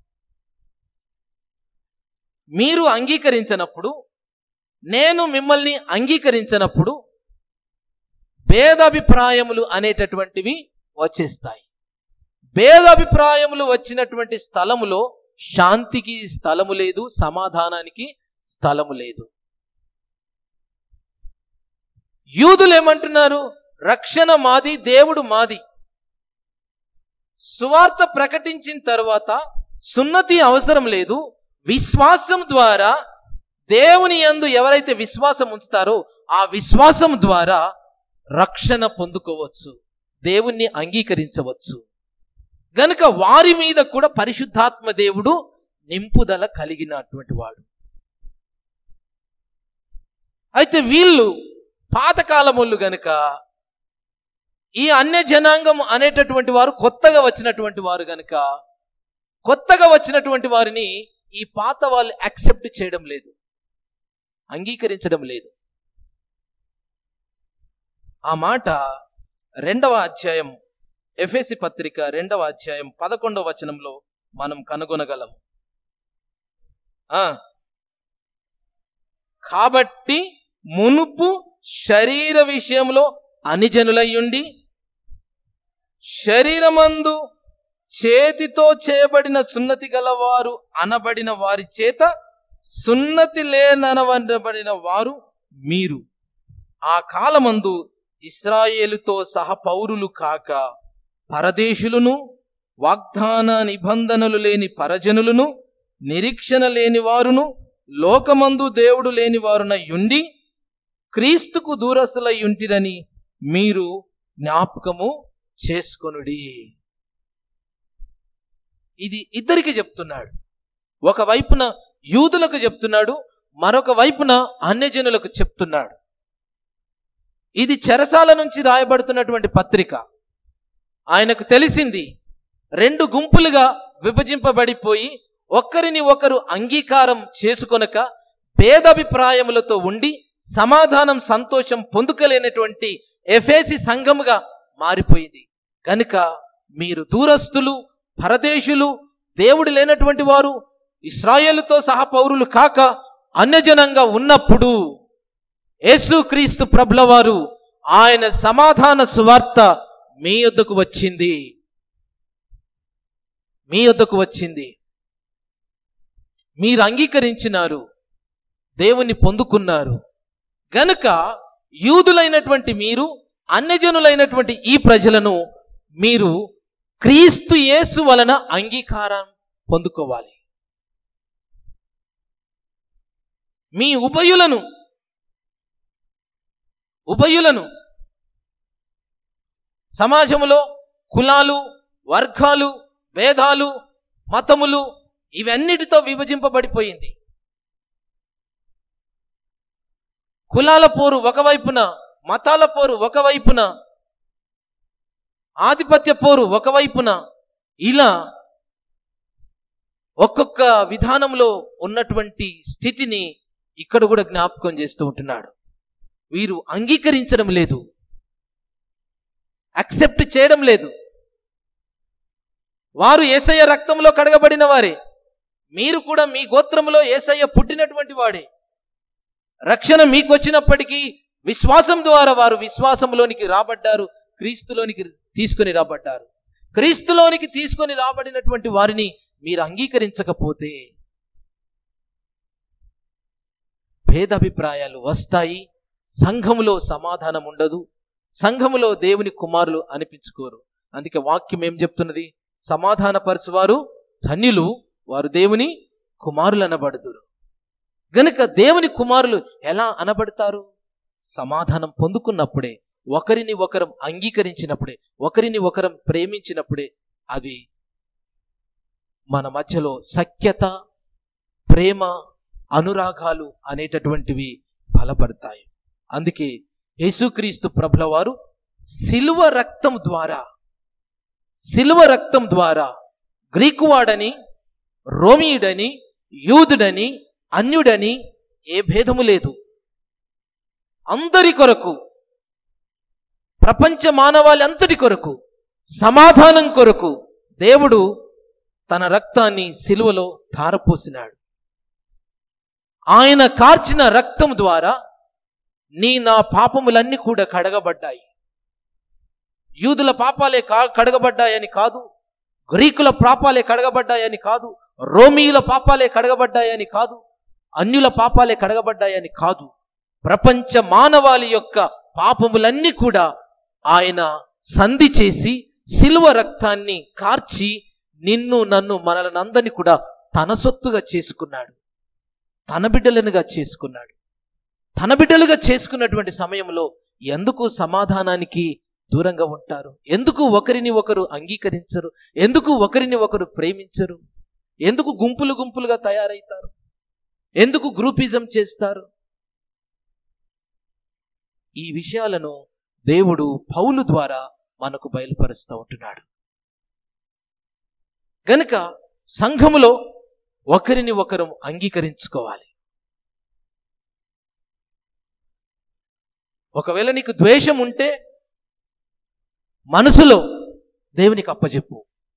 మీరు అంగీకరించినప్పుడు, నేను మిమ్మల్ని అంగీకరించినప్పుడు భేదాభిప్రాయములు అనేటటువంటివి వచ్చేస్తాయి. భేదాభిప్రాయములు వచ్చినటువంటి స్థలములో శాంతికి స్థలము లేదు, సమాధానానికి స్థలము లేదు. యూదులు ఏమంటున్నారు? రక్షణ మాది, దేవుడు మాది. సువార్త ప్రకటించిన తర్వాత సున్నతి అవసరం లేదు, విశ్వాసం ద్వారా దేవుని యందు ఎవరైతే విశ్వాసం ఉంచుతారో ఆ విశ్వాసం ద్వారా రక్షణ పొందుకోవచ్చు, దేవుణ్ణి అంగీకరించవచ్చు. గనుక వారి మీద కూడా పరిశుద్ధాత్మ దేవుడు నింపుదల కలిగినటువంటి వాడు. అయితే వీళ్ళు పాతకాలములు గనుక ఈ అన్య జనాంగం అనేటటువంటి వారు కొత్తగా వచ్చినటువంటి వారు గనుక, కొత్తగా వచ్చినటువంటి వారిని ఈ పాత వాళ్ళు యాక్సెప్ట్ చేయడం లేదు, అంగీకరించడం లేదు. ఆ మాట 2వ అధ్యాయం, ఎఫెసీ పత్రిక 2వ అధ్యాయం 11వ వచనంలో మనం కనుగొనగలం. కాబట్టి మునుపు శరీర విషయంలో అనిజనులయ్యుండి, శరీరమందు చేతితో చేయబడిన సున్నతి గలవారు అనబడిన వారి చేత సున్నతి లేననబడిన వారు మీరు. ఆ కాలమందు ఇశ్రాయేలుతో సహపౌరులు కాక పరదేశులను, వాగ్దాన నిబంధనలు లేని పరజనులను, నిరీక్షణ లేని వారును, లోకమందు దేవుడు లేని వారునై ఉండి క్రీస్తుకు దూరస్తులై ఉంటిరని మీరు జ్ఞాపకము చేసుకొనుడి. ఇది ఇద్దరికి చెప్తున్నాడు. ఒకవైపున యూదులకు చెప్తున్నాడు, మరొక వైపున అన్యజనులకు చెప్తున్నాడు. ఇది చెరసాల నుంచి రాయబడుతున్నటువంటి పత్రిక. ఆయనకు తెలిసింది రెండు గుంపులుగా విభజింపబడిపోయి ఒక్కరిని ఒకరు అంగీకారం చేసుకొనక భేదాభిప్రాయములతో ఉండి సమాధానం, సంతోషం పొందుకలేనటువంటి ఎఫెసీ సంఘముగా మారిపోయింది. కనుక మీరు దూరస్తులు, పరదేశులు, దేవుడు లేనటువంటి వారు, ఇశ్రాయేలుతో సహా పౌరులు కాక అన్యజనంగా ఉన్నప్పుడు యేసుక్రీస్తు ప్రభుల వారు ఆయన సమాధాన సువార్త మీ యొద్దకు వచ్చింది, మీ యొద్దకు వచ్చింది. మీరు అంగీకరించినారు, దేవుణ్ణి పొందుకున్నారు. గనుక యూదులైనటువంటి మీరు, అన్యజనులైనటువంటి ఈ ప్రజలను మీరు క్రీస్తు యేసు వలన అంగీకారం పొందుకోవాలి. మీ ఉభయులను సమాజంలో కులాలు, వర్గాలు, భేదాలు, మతములు ఇవన్నిటితో విభజింపబడిపోయింది. కులాల పోరు ఒకవైపున, మతాల పోరు ఒకవైపున, ఆధిపత్య పోరు ఒకవైపున, ఇలా ఒక్కొక్క విధానంలో ఉన్నటువంటి స్థితిని ఇక్కడ కూడా జ్ఞాపకం చేస్తూ ఉంటున్నాడు. వీరు అంగీకరించడం లేదు, యాక్సెప్ట్ చేయడం లేదు. వారు యేసయ్య రక్తంలో కడగబడిన వారే, మీరు కూడా మీ గోత్రంలో యేసయ్య పుట్టినటువంటి వాడే. రక్షణ మీకు వచ్చినప్పటికీ విశ్వాసం ద్వారా వారు విశ్వాసంలోనికి రాబడ్డారు, క్రీస్తులోనికి తీసుకొని రాబడ్డారు. క్రీస్తులోనికి తీసుకొని రాబడినటువంటి వారిని మీరు అంగీకరించకపోతే భేదాభిప్రాయాలు వస్తాయి, సంఘములో సమాధానం ఉండదు, సంఘములో దేవుని కుమారులు అనిపించుకోరు. అందుకే వాక్యం ఏం చెప్తున్నది? సమాధానపరచువారు ధన్యులు, వారు దేవుని కుమారులు అనబడుదురు. గనుక దేవుని కుమారులు ఎలా అనబడతారు? సమాధానం పొందుకున్నప్పుడే, ఒకరిని ఒకరం అంగీకరించినప్పుడే, ఒకరిని ఒకరం ప్రేమించినప్పుడే అది మన మధ్యలో సఖ్యత, ప్రేమ, అనురాగాలు అనేటటువంటివి బలపడతాయి. అందుకే యేసుక్రీస్తు ప్రభుల వారు శిలువ రక్తం ద్వారా గ్రీకు వాడని, రోమీయుడని, యూదుడని, అన్యుడని ఏ భేదము లేదు, అందరి కొరకు, ప్రపంచ మానవాళంతటి కొరకు, సమాధానం కొరకు దేవుడు తన రక్తాన్ని శిలువలో ధారపోసినాడు. ఆయన కార్చిన రక్తం ద్వారా నా పాపములన్నీ కూడా కడగబడ్డాయి. యూదుల పాపాలే కడగబడ్డాయని కాదు, గ్రీకుల పాపాలే కడగబడ్డాయని కాదు, రోమీయుల పాపాలే కడగబడ్డాయని కాదు, అన్యుల పాపాలే కడగబడ్డాయని కాదు, ప్రపంచ మానవాళి యొక్క పాపములన్నీ కూడా ఆయన సంధి చేసి శిలువ రక్తాన్ని కార్చి నిన్ను, నన్ను, మనలందరినీ కూడా తన సొత్తుగా చేసుకున్నాడు, తన బిడ్డలనుగా చేసుకున్నాడు. తన బిడ్డలుగా చేసుకున్నటువంటి సమయంలో ఎందుకు సమాధానానికి దూరంగా ఉంటారు? ఎందుకు ఒకరిని ఒకరు అంగీకరించరు? ఎందుకు ఒకరిని ఒకరు ప్రేమించరు? ఎందుకు గుంపులు గుంపులుగా తయారవుతారు? ఎందుకు గ్రూపిజం చేస్తారు? ఈ విషయాలను దేవుడు పౌలు ద్వారా మనకు బయలుపరుస్తూ ఉంటున్నాడు. గనుక సంఘములో ఒకరిని ఒకరు అంగీకరించుకోవాలి. ఒకవేళ నీకు ద్వేషం ఉంటే మనసులో దేవునికి అప్పచెప్పు.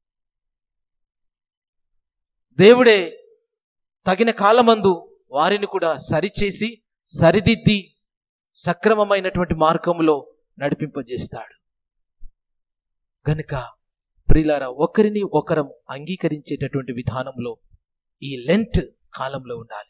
దేవుడే తగిన కాలమందు వారిని కూడా సరిచేసి సరిదిద్ది సక్రమమైనటువంటి మార్గంలో నడిపింపజేస్తాడు. గనుక ప్రియులారా, ఒకరిని ఒకరం అంగీకరించేటటువంటి విధానంలో ఈ లెంట్ కాలంలో ఉండాలి.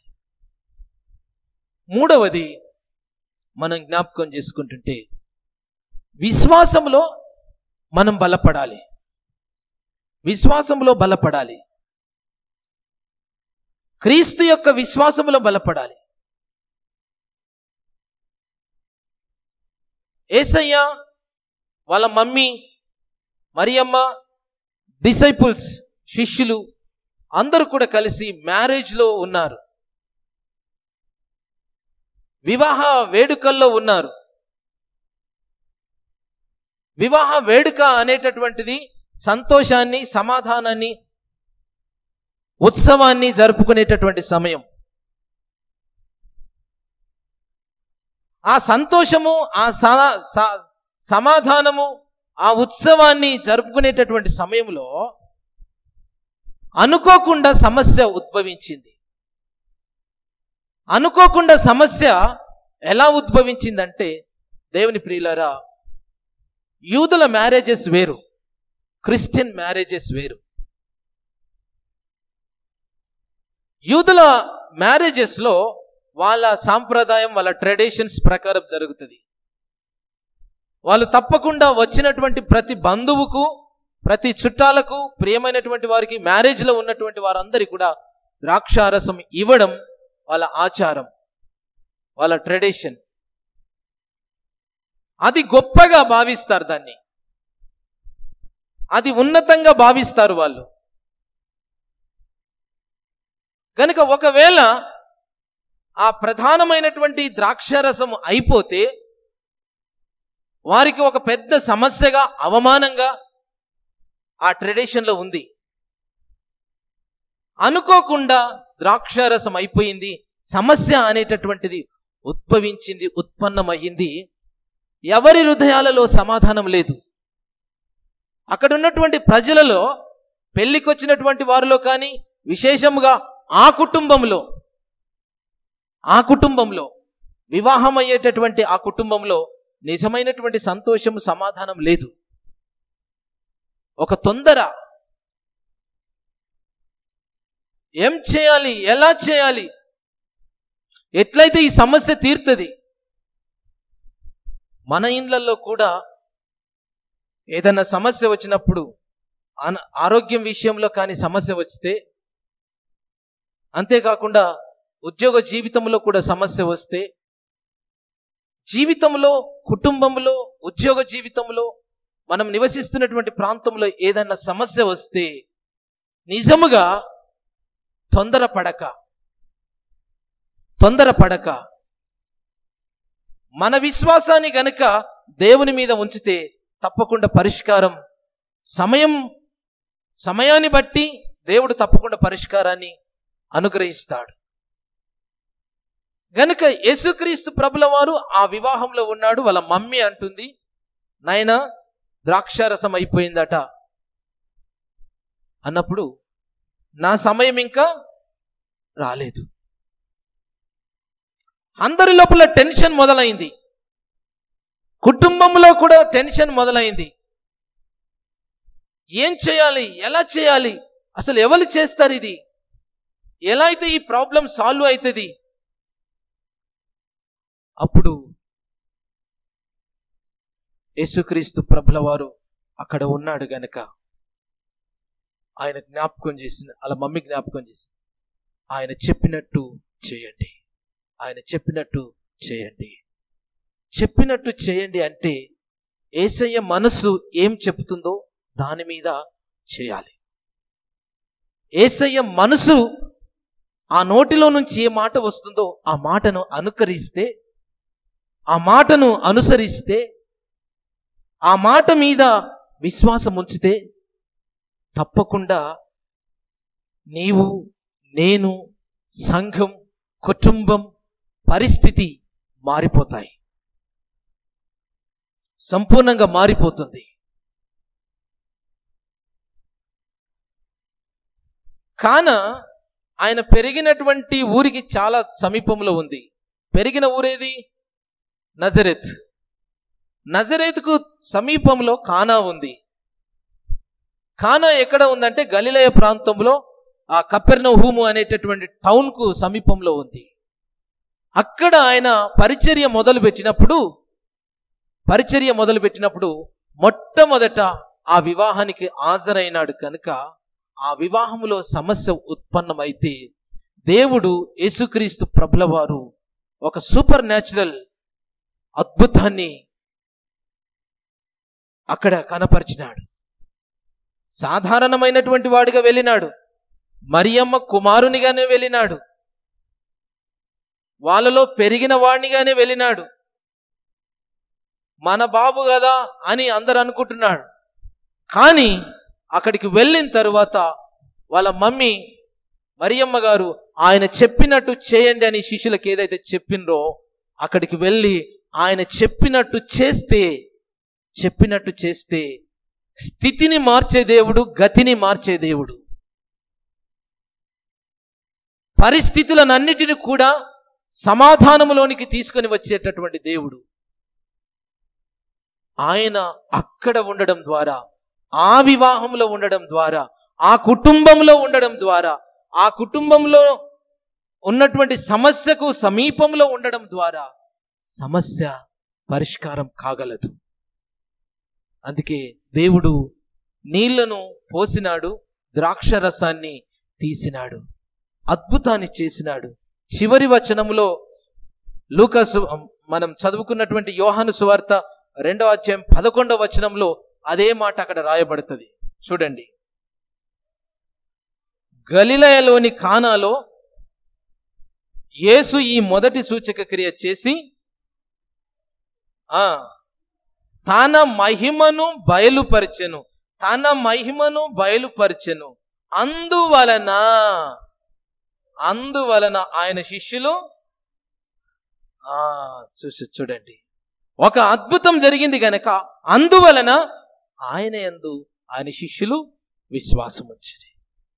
మూడవది మనం జ్ఞాపకం చేసుకుంటుంటే, విశ్వాసంలో మనం బలపడాలి. విశ్వాసంలో బలపడాలి. క్రీస్తు యొక్క విశ్వాసంలో బలపడాలి. యేసయ్య, వాళ్ళ మమ్మీ మరియమ్మ, డిసైపుల్స్, శిష్యులు అందరూ కూడా కలిసి మ్యారేజ్లో ఉన్నారు, వివాహ వేడుకల్లో ఉన్నారు. వివాహ వేడుక అనేటటువంటిది సంతోషాన్ని, సమాధానాన్ని, ఉత్సవాన్ని జరుపుకునేటటువంటి సమయం. ఆ సంతోషము, ఆ సమాధానము, ఆ ఉత్సవాన్ని జరుపుకునేటటువంటి సమయంలో అనుకోకుండా సమస్య ఉద్భవించింది. అనుకోకుండా సమస్య ఎలా ఉద్భవించిందంటే, దేవుని ప్రియులారా, యూదుల మ్యారేజెస్ వేరు, క్రిస్టియన్ మ్యారేజెస్ వేరు. యూదుల మ్యారేజెస్లో వాళ్ళ సాంప్రదాయం, వాళ్ళ ట్రెడిషన్స్ ప్రకారం జరుగుతుంది. వాళ్ళు తప్పకుండా వచ్చినటువంటి ప్రతి బంధువుకు, ప్రతి చుట్టాలకు, ప్రియమైనటువంటి వారికి, మ్యారేజ్లో ఉన్నటువంటి వారందరికీ కూడా ద్రాక్షారసం ఇవ్వడం వాళ్ళ ఆచారం, వాళ్ళ ట్రెడిషన్. అది గొప్పగా భావిస్తారు, దాన్ని అది ఉన్నతంగా భావిస్తారు వాళ్ళు. కనుక ఒకవేళ ఆ ప్రధానమైనటువంటి ద్రాక్షారసం అయిపోతే వారికి ఒక పెద్ద సమస్యగా, అవమానంగా ఆ ట్రెడిషన్లో ఉంది. అనుకోకుండా ద్రాక్షారసం అయిపోయింది, సమస్య అనేటటువంటిది ఉద్భవించింది, ఉత్పన్నమయ్యింది. ఎవరి హృదయాలలో సమాధానం లేదు. అక్కడ ఉన్నటువంటి ప్రజలలో, పెళ్లికి వచ్చినటువంటి వారిలో కానీ, విశేషముగా ఆ కుటుంబంలో వివాహం అయ్యేటటువంటి ఆ కుటుంబంలో నిజమైనటువంటి సంతోషము, సమాధానం లేదు. ఒక తొందర, ఏం చేయాలి, ఎలా చేయాలి, ఎట్లయితే ఈ సమస్య తీరుతుంది. మన ఇండ్లలో కూడా ఏదైనా సమస్య వచ్చినప్పుడు, ఆరోగ్యం విషయంలో కానీ సమస్య వస్తే, అంతేకాకుండా ఉద్యోగ జీవితంలో కూడా సమస్య వస్తే, జీవితంలో, కుటుంబంలో, ఉద్యోగ జీవితంలో, మనం నివసిస్తున్నటువంటి ప్రాంతంలో ఏదైనా సమస్య వస్తే నిజముగా తొందరపడక మన విశ్వాసాన్ని గనుక దేవుని మీద ఉంచితే తప్పకుండా పరిష్కారం, సమయాన్ని బట్టి దేవుడు తప్పకుండా పరిష్కారాన్ని అనుగ్రహిస్తాడు. గనుక యేసుక్రీస్తు ప్రభుల వారు ఆ వివాహంలో ఉన్నాడు. వాళ్ళ మమ్మీ అంటుంది, నాయనా ద్రాక్షారసం అయిపోయిందట అన్నప్పుడు, నా సమయం ఇంకా రాలేదు. అందరి లోపల టెన్షన్ మొదలైంది, కుటుంబంలో కూడా టెన్షన్ మొదలైంది. ఏం చేయాలి, ఎలా చేయాలి, అసలు ఎవరు చేస్తారు, ఇది ఎలా అయితే ఈ ప్రాబ్లం సాల్వ్ అవుతుంది? అప్పుడు యేసుక్రీస్తు ప్రభుల వారు అక్కడ ఉన్నాడు గనక ఆయన జ్ఞాపకం చేసింది, అలా మమ్మీ జ్ఞాపకం చేసింది, ఆయన చెప్పినట్టు చేయండి, ఆయన చెప్పినట్టు చేయండి. చెప్పినట్టు చేయండి అంటే యేసయ్య మనసు ఏం చెప్తుందో దాని మీద చేయాలి. యేసయ్య మనసు, ఆ నోటిలో నుంచి ఏ మాట వస్తుందో ఆ మాటను అనుకరిస్తే, ఆ మాటను అనుసరిస్తే, ఆ మాట మీద విశ్వాసం ఉంచితే తప్పకుండా నీవు, నేను, సంఘం, కుటుంబం, పరిస్థితి మారిపోతాయి, సంపూర్ణంగా మారిపోతుంది. కాన ఆయన పెరిగినటువంటి ఊరికి చాలా సమీపంలో ఉంది. పెరిగిన ఊరేది? నజరేత్. నజరేత్కు సమీపంలో కానా ఉంది. కానా ఎక్కడ ఉందంటే గలిలయ ప్రాంతంలో ఆ కపెర్నహూము అనేటటువంటి టౌన్కు సమీపంలో ఉంది. అక్కడ ఆయన పరిచర్య మొదలుపెట్టినప్పుడు మొట్టమొదట ఆ వివాహానికి హాజరైనాడు కనుక ఆ వివాహంలో సమస్య ఉత్పన్నమైతే దేవుడు యేసుక్రీస్తు ప్రభుల వారు ఒక సూపర్ న్యాచురల్ అద్భుతాన్ని అక్కడ కనపరిచినాడు. సాధారణమైనటువంటి వాడిగా వెళ్ళినాడు, మరియమ్మ కుమారునిగానే వెళ్ళినాడు, వాళ్ళలో పెరిగిన వాడినిగానే వెళ్ళినాడు. మన బాబు కదా అని అందరు అనుకుంటున్నాడు. కానీ అక్కడికి వెళ్ళిన తరువాత వాళ్ళ మమ్మీ మరియమ్మ గారు ఆయన చెప్పినట్టు చేయండి అని శిష్యులకు ఏదైతే చెప్పినరో అక్కడికి వెళ్ళి ఆయన చెప్పినట్టు చేస్తే స్థితిని మార్చే దేవుడు, గతిని మార్చే దేవుడు, పరిస్థితులనన్నిటిని కూడా సమాధానంలోనికి తీసుకొని వచ్చేటటువంటి దేవుడు. ఆయన అక్కడ ఉండడం ద్వారా, ఆ వివాహంలో ఉండడం ద్వారా, ఆ కుటుంబంలో ఉండడం ద్వారా, ఆ కుటుంబంలో ఉన్నటువంటి సమస్యకు సమీపంలో ఉండడం ద్వారా సమస్య పరిష్కారం కాగలదు. అందుకే దేవుడు నీళ్లను పోసినాడు, ద్రాక్ష రసాన్ని తీసినాడు, అద్భుతాన్ని చేసినాడు. చివరి వచనంలో లూకాసు మనం చదువుకున్నటువంటి యోహాను సువార్త 2వ అధ్యాయం 11వ వచనంలో అదే మాట అక్కడ రాయబడుతుంది. చూడండి, గలిలయలోని కానాలో యేసు ఈ మొదటి సూచక క్రియ చేసి తన మహిమను బయలుపరిచెను. తన మహిమను బయలుపరిచెను. అందువలన ఆయన శిష్యులు చూడండి, ఒక అద్భుతం జరిగింది గనక అందువలన ఆయన యందు ఆయన శిష్యులు విశ్వాసం ఉంచిరి.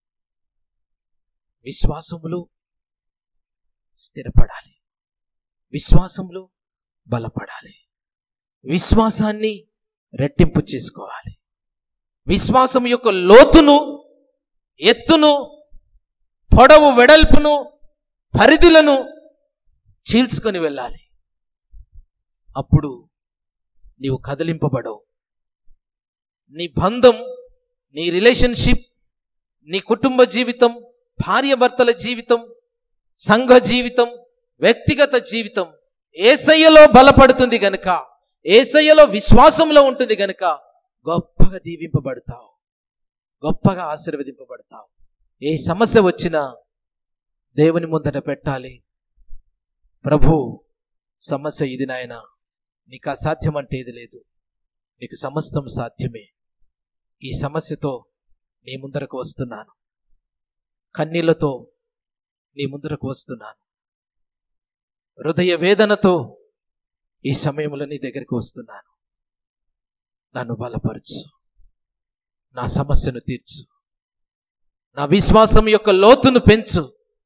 విశ్వాసములో స్థిరపడాలి, విశ్వాసంలో బలపడాలి, విశ్వాసాన్ని రెట్టింపు చేసుకోవాలి, విశ్వాసం యొక్క లోతును, ఎత్తును, పొడవు వెడల్పును, పరిధులను చీల్చుకొని వెళ్ళాలి. అప్పుడు నీవు కదిలింపబడవు. నీ బంధం, నీ రిలేషన్షిప్, నీ కుటుంబ జీవితం, భార్యాభర్తల జీవితం, సంఘ జీవితం, వ్యక్తిగత జీవితం యేసయ్యలో బలపడుతుంది గనుక, యేసయ్యలో విశ్వాసంలో ఉంటుంది గనుక గొప్పగా దీవింపబడతావు, గొప్పగా ఆశీర్వదింపబడతావు. ఏ సమస్య వచ్చినా దేవుని ముందట పెట్టాలి. ప్రభు, సమస్య ఇది నాయనా, నీకు అసాధ్యం అంటే ఏది లేదు, నీకు సమస్తం సాధ్యమే. ఈ సమస్యతో నీ ముందరకు వస్తున్నాను, కన్నీళ్లతో నీ ముందరకు వస్తున్నాను, హృదయ వేదనతో ఈ సమయంలో నీ దగ్గరికి వస్తున్నాను. నన్ను బలపరచు, నా సమస్యను తీర్చు, నా విశ్వాసం యొక్క లోతును పెంచు.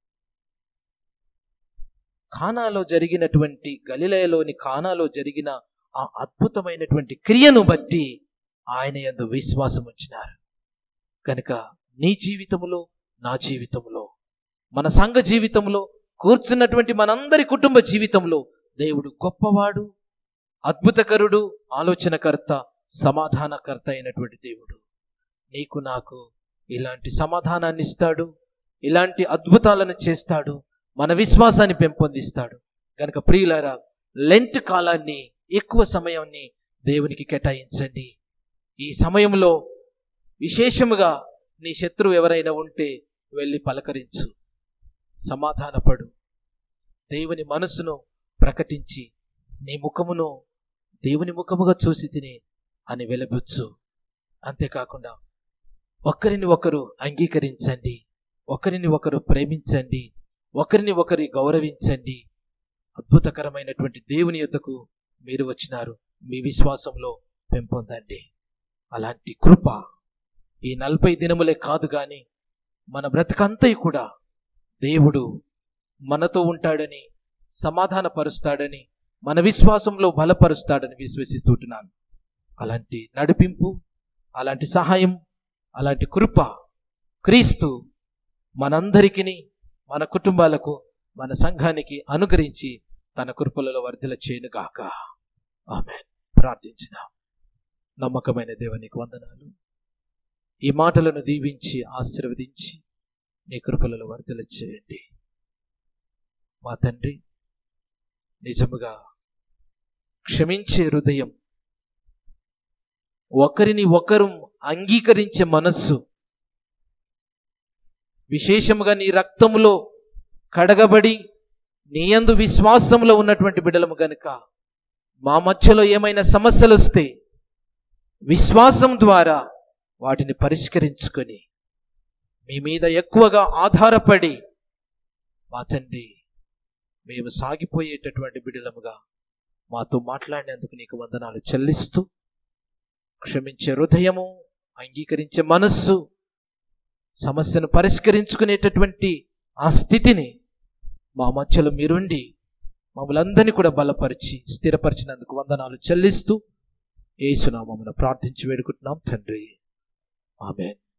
కానాలో జరిగినటువంటి, గలిలయలోని కానాలో జరిగిన ఆ అద్భుతమైనటువంటి క్రియను బట్టి ఆయన యందు విశ్వాసం ఉంచినారు. కనుక నీ జీవితంలో, నా జీవితంలో, మన సంఘ జీవితంలో, కూర్చున్నటువంటి మనందరి కుటుంబ జీవితంలో దేవుడు గొప్పవాడు, అద్భుతకరుడు, ఆలోచనకర్త, సమాధానకర్త అయినటువంటి దేవుడు. నీకు నాకు ఇలాంటి సమాధానాన్ని ఇస్తాడు, ఇలాంటి అద్భుతాలను చేస్తాడు, మన విశ్వాసాన్ని పెంపొందిస్తాడు. కనుక ప్రియులారా, లెంట్ కాలాన్ని, ఎక్కువ సమయాన్ని దేవునికి కేటాయించండి. ఈ సమయంలో విశేషముగా నీ శత్రువు ఎవరైనా ఉంటే వెళ్ళి పలకరించు, సమాధానపడు, దేవుని మనసును ప్రకటించి నీ ముఖమును దేవుని ముఖముగా చూసి తిని అని వెలబుచ్చు. అంతేకాకుండా ఒకరిని ఒకరు అంగీకరించండి, ఒకరిని ఒకరు ప్రేమించండి, ఒకరిని ఒకరి గౌరవించండి. అద్భుతకరమైనటువంటి దేవుని యొద్దకు మీరు వచ్చినారు, మీ విశ్వాసంలో పెంపొందండి. అలాంటి కృప ఈ 40 దినములే కాదు గాని మన బ్రతుకంతా కూడా దేవుడు మనతో ఉంటాడని, సమాధానపరుస్తాడని, మన విశ్వాసంలో బలపరుస్తాడని విశ్వసిస్తుంటున్నాను. అలాంటి నడిపింపు, అలాంటి సహాయం, అలాంటి కృప క్రీస్తు మనందరికీ, మన కుటుంబాలకు, మన సంఘానికి అనుగ్రహించి తన కృపలలో వర్ధిల్ల చేయనుగాక. ఆమేన్. ప్రార్థించుదాం. నమ్మకమైన దేవునికి వందనాలు. ఈ మాటలను దీవించి ఆశీర్వదించి నీ కృపలలో వర్ధిల్ల చేయండి. మా తండ్రి, నిజముగా క్షమించే హృదయం, ఒకరిని ఒకరు అంగీకరించే మనస్సు, విశేషముగా నీ రక్తములో కడగబడి నీ యందు విశ్వాసంలో ఉన్నటువంటి బిడ్డలము గనుక మా మధ్యలో ఏమైనా సమస్యలు వస్తే విశ్వాసం ద్వారా వాటిని పరిష్కరించుకొని మీ మీద ఎక్కువగా ఆధారపడి మా తండ్రి మేము సాగిపోయేటటువంటి బిడ్డలముగా మాతో మాట్లాడినందుకు నీకు వందనాలు చెల్లిస్తూ, క్షమించే హృదయము, అంగీకరించే మనస్సు, సమస్యను పరిష్కరించుకునేటటువంటి ఆ స్థితిని మా మధ్యలో మీరుండి మమ్మల్ని అందరినీ కూడా బలపరిచి స్థిరపరిచినందుకు వందనాలు చెల్లిస్తూ యేసు నామమున ప్రార్థించి వేడుకుంటున్నాం తండ్రి. ఆమేన్.